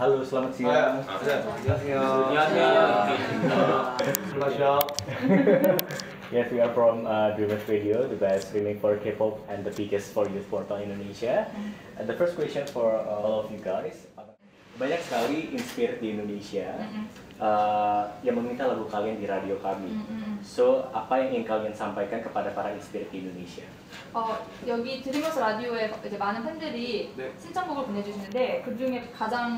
Halo, selamat siang. 안녕하세요. An녕하세요. Yes, we are from Dreamers Radio, the best streaming for K-pop and the biggest for youth portal Indonesia. And the first question for all of you guys, banyak sekali inspire di Indonesia yang meminta lagu kalian di radio kami. So, apa yang ingin kalian sampaikan kepada para inspire di Indonesia? 여기 드리머스 라디오에 이제 많은 팬들이 신청곡을 보내주시는데 그 중에 가장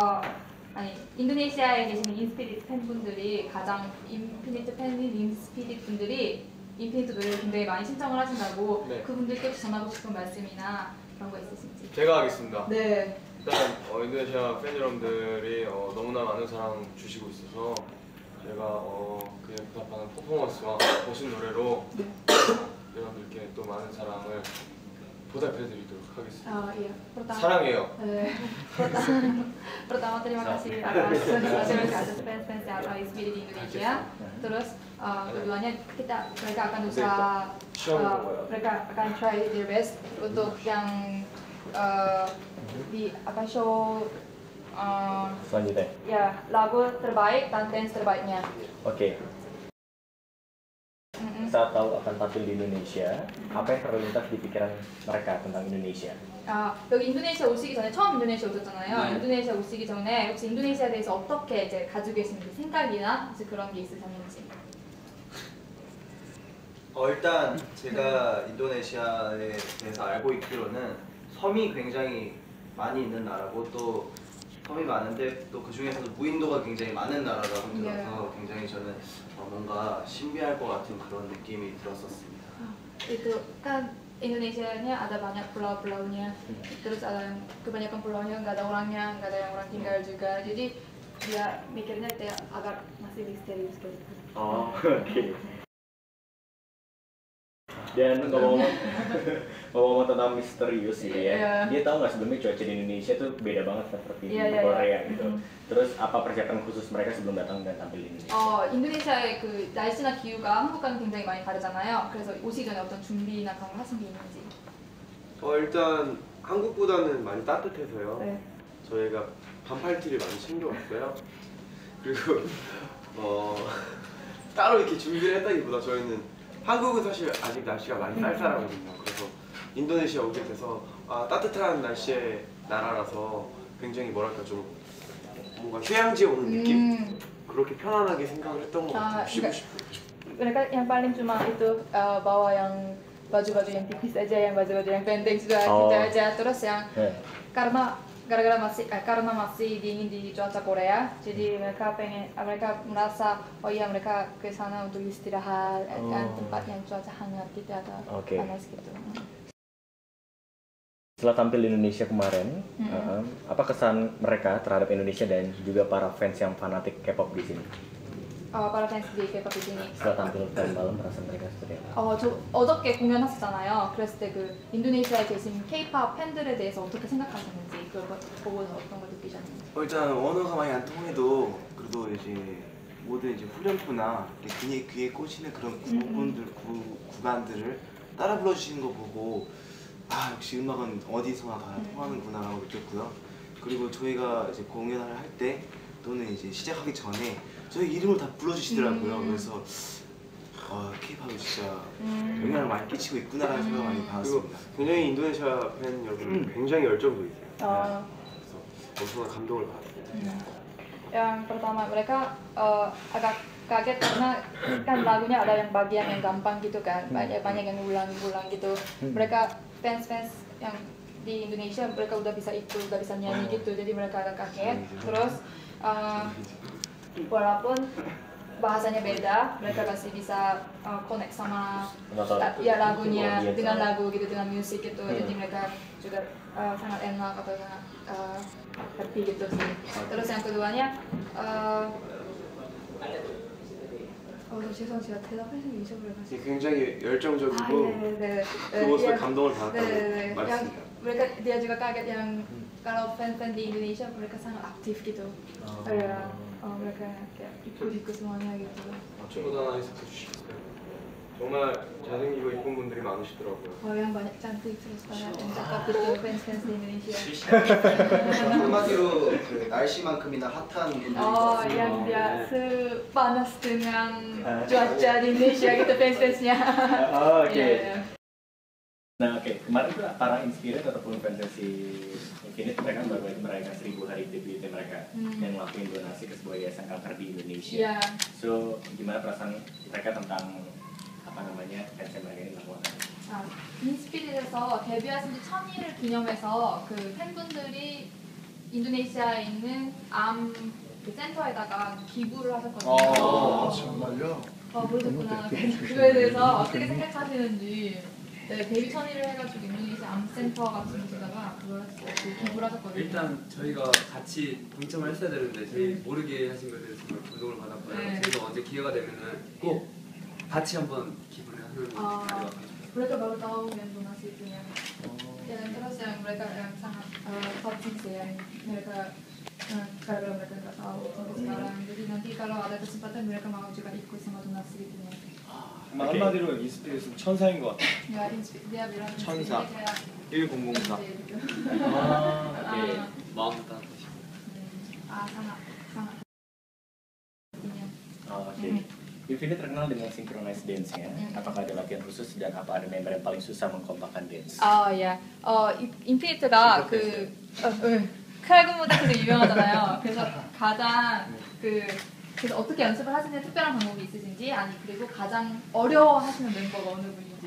인도네시아에 계시는 인스피릿 팬분들이 가장 인피니트 팬인 인스피릿 분들이 인피니트 노래를 굉장히 많이 신청을 하신다고 그분들께 전하고 싶은 말씀이나 그런 거 있으신지? 제가 하겠습니다. 네. 일단 인도네시아 팬 여러분들이 너무나 많은 사랑 주시고 있어서 제가 그에 부합하는 퍼포먼스와 멋진 노래로 여러분들께 또 많은 사랑을 보답해드리도록 하겠습니다. Iya. 사랑해요. Pertama terima kasih atas fans-fans yang inspire di Indonesia. Terus keduanya mereka akan usaha, mereka akan try their best untuk yang di show selanjutnya. Ya, lagu terbaik dan dance terbaiknya. Oke. Saat tahu akan tampil di Indonesia, apa yang terlintas di pikiran mereka tentang Indonesia? 여기 인도네시아 오시기 전에 처음 인도네시아 오셨잖아요. 인도네시아 오시기 전에 혹시 인도네시아에 대해서 어떻게 이제 가지고 계시는지 생각이나 혹시 그런 게 있으셨는지? 일단 제가 인도네시아에 대해서 알고 있기로는 섬이 굉장히 많이 있는 나라고 또 섬이 많은데 또 그 중에서도 무인도가 굉장히 많은 나라라고 들어서 굉장히 저는 뭔가 신비할 것 같은 그런 느낌이 들었었습니다. Itu kan Indonesianya ada banyak pulau-pulaunya, terus ada yang kebanyakan pulaunya nggak ada orangnya, nggak ada yang orang tinggal juga, jadi dia mikirnya kayak agak masih misterius gitu. Oke. Dan ngomong tentang misterius gitu ya, dia tahu nggak sebelumnya cuaca di Indonesia tuh beda banget seperti di Korea gitu. Terus apa persiapan khusus mereka sebelum datang dan tampil di Indonesia? 인도네시아의 그 날씨나 기후가 한국과는 굉장히 많이 다르잖아요. 그래서 오시기 전에 어떤 준비나 그런 거 하신 게 있는지? 일단 한국보다는 많이 따뜻해서요. 네. 저희가 반팔티를 많이 챙겨왔어요. 그리고 따로 이렇게 준비를 했다기보다 저희는 한국은 사실 아직 날씨가 많이 쌀쌀하거든요. 그래서 인도네시아 오게 돼서 따뜻한 날씨의 나라라서 굉장히 뭐랄까 좀 뭔가 휴양지에 오는 느낌? 그렇게 편안하게 생각을 했던 것 같아요. 쉬고 싶고. Mereka yang paling cuma itu bawa yang baju-baju yang tipis aja, yang baju-baju yang pendek juga gitu aja. Terus yang karena masih dingin di cuaca Korea, jadi mereka merasa mereka ke sana untuk istirahat, kan tempat yang cuaca hangat gitu atau panas gitu. Setelah tampil di Indonesia kemarin, apa kesan mereka terhadap Indonesia dan juga para fans yang fanatik K-pop di sini? para fans di K-pop di sini. Setelah tampil tadi malam perasaan mereka seperti apa? 저 어저께 공연하셨잖아요. 그랬을 때 그 인도네시아에 계신 K-pop 팬들에 대해서 어떻게 생각하셨는지 그걸 보고서 어떤 걸 느끼셨는지. 일단 언어가 많이 안 통해도 그래도 이제 모든 이제 후렴구나 귀에 꽂히는 그런 구간들을 따라 불러주시는 거 보고 역시 음악은 어디서나 다 통하는구나라고 느꼈고요. 그리고 저희가 이제 공연을 할 때 또는 이제 시작하기 전에 저희 이름을 다 불러주시더라고요. 그래서 K-팝이 진짜 영향을 많이 끼치고 있구나라는 생각을 많이 받았습니다. 굉장히 인도네시아 팬 여러분 굉장히 열정적이세요. 그래서 엄청난 감동을 받았습니다. Yang pertama mereka agak kaget karena kan lagunya ada yang bagian yang gampang gitu kan, banyak yang ulang-ulang gitu. Mereka fans yang di Indonesia mereka udah bisa nyanyi gitu, jadi mereka agak kaget. Terus walaupun bahasanya beda, mereka masih bisa connect sama lagunya dengan lagu gitu, dengan musik gitu. Jadi mereka juga sangat enak atau sangat happy gitu sih. Terus yang keduanya 죄송해요. 제가 대답할 수 잊어버려가지고. 굉장히 열정적이고 그 모습에 감동을 받았다고 말씀드립니다. Mereka dia juga kaget yang kalau fan-fan di Indonesia mereka sangat aktif gitu. mereka kayak ikut semuanya gitu. 친구도 하나 해석해 주시겠어요? 정말 잘생기고 이쁜 분들이 많으시더라고요. yang banyak cantik terus banyak yang cakep gitu fans-fans di Indonesia. 한마디로 그 날씨만큼이나 핫한 분들이 Oh, yang dia sepanas dengan cuaca di Indonesia gitu fans-fansnya. Oh, oke. Iya. Nah, oke. Kemarin tuh para Inspirit ataupun Fantasy Infinite mereka baru aja merayakan 1000 hari debut mereka yang ngelakuin donasi ke sebuah yayasan kanker di Indonesia. Iya. So, gimana perasaan mereka tentang apa namanya fans mereka ini melakukan? 인스피릿에서 데뷔하신 지 1000일을 기념해서 그 팬분들이 인도네시아에 있는 암 그 센터에다가 기부를 하셨거든요. 정말요? 모르셨구나. 그거에 대해서 어떻게 생각하시는지. 네, 데뷔 1000일을 해가지고 인도네시아 암 센터 같은 데다가 그걸 기부를 하셨거든요. 일단 저희가 같이 동참을 했어야 되는데 저희 모르게 하신 것에 대해서 정말 감동을 받았고요. 네. 저희도 언제 기회가 되면은 꼭 같이 한번 기부를 하는 자리가 mereka baru tahu yang donasi itu yang terus yang mereka yang sangat top sih yang mereka karena mereka nggak tahu sampai sekarang jadi nanti kalau ada kesempatan mereka mau juga ikut sama donasi itu ya. 한마디로 인스피릿은 천사인 것 같아요. Ya dia bilang 천사. kayak 1004. gitu. Oke. 마음도 따뜻하시고 sangat sangat. Oke. Infinite terkenal dengan synchronized dance-nya. Apakah ada latihan khusus dan apa ada member yang paling susah mengkompakkan dance? 야, 인피니트가 칼군 무대 되게 유명하잖아요. 그래서 가장 그래서 어떻게 연습을 하시는 특별한 방법이 있으신지 아니 그리고 가장 어려워하시는 멤버가 어느 분인지.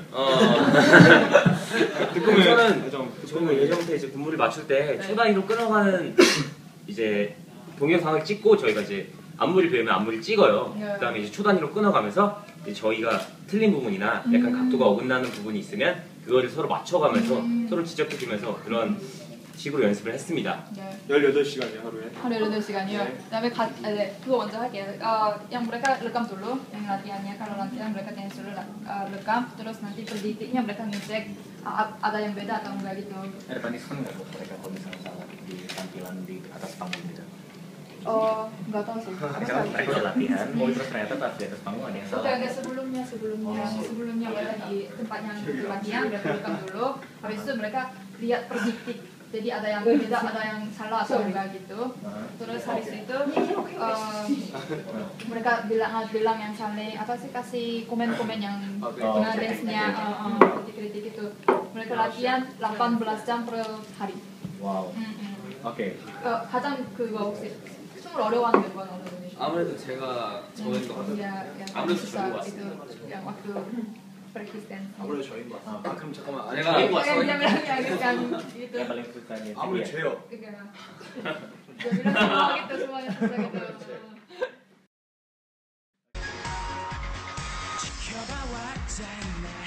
저는 예전 때 이제 군무를 맞출 때 초단위로 끊어가는 이제 동영상을 찍고 저희가 이제 안무를 배우면 안무를 찍어요. 그다음에 이제 초단위로 끊어가면서 이제 저희가 틀린 부분이나 약간 각도가 어긋나는 부분이 있으면 그거를 서로 맞춰가면서 서로 지적해주면서 그런 식으로 연습을 했습니다. 18시간이요 하루에. 하루에 8시간이요? 그다음에 그거 먼저 할게요. yang mereka rekam dulu yang latihannya. Kalau latihan mereka dance dulu rekam, terus nanti penditiknya mereka ngecek ada yang beda atau enggak gitu. Ada punishment nggak buat mereka kalau misalnya salah di tampilan di atas panggung gitu? Nggak tahu sih. Misalnya mereka udah latihan, terus ternyata pas di atas panggung ada yang salah. Oke, sebelumnya mereka di tempat yang latihan mereka rekam dulu. Habis itu mereka lihat perdiktik. Jadi ada yang beda, ada yang salah atau enggak gitu. Terus habis itu mereka bilang yang salah atau sih kasih komen-komen yang dance-nya kritik-kritik itu. Mereka latihan 18 jam per hari. Wow. Oke. 가장 그거 혹시 춤을 어려워하는 멤버는 어느 분이시죠? 아무래도 제가 저인 것 같아요. 아무래도 저인 것 같습니다. yang waktu practice dance. 아무래도 저인 것 같아요. 그럼 잠깐만. 제가 yang gitu. Yang paling susahnya sih 아무래도 dia. 죄요. Dia bilang semua gitu, semuanya susah gitu. 지켜봐왔잖아